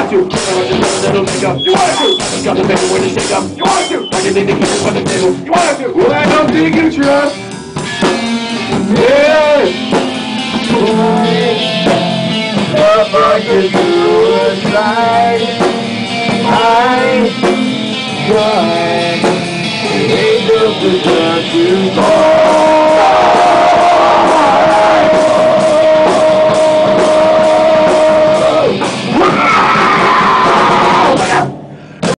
want to. That'll make up. You want to. Got the paper when to shake up. You want to. I can think the keys on the table. You want to. Well, I don't think you trust. Yeah. What I could do is like I tried. Angels to touch you.